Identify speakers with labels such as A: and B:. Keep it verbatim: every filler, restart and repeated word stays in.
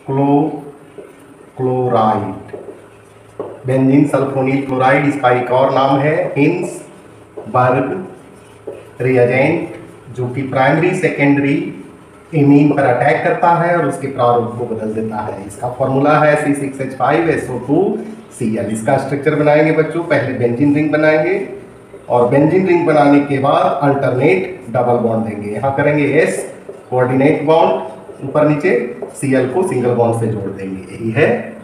A: क्लो chloride, benzene sulfonyl chloride इसका एक और नाम है हिंसबर्ग रिएजेंट, जो कि प्राइमरी सेकेंडरी इमीन पर अटैक करता है और उसके प्रारूप को बदल देता है। इसका फॉर्मूला है C six H five S O two C L. इसका स्ट्रक्चर बनाएंगे बच्चों, पहले बेंजीन रिंग बनाएंगे और बेंजीन रिंग बनाने के बाद अल्टरनेट डबल बॉन्ड देंगे। यहाँ करेंगे एस कोऑर्डिनेट बॉन्ड ऊपर नीचे, Cl को सिंगल बॉन्ड से जोड़ देंगे। यही है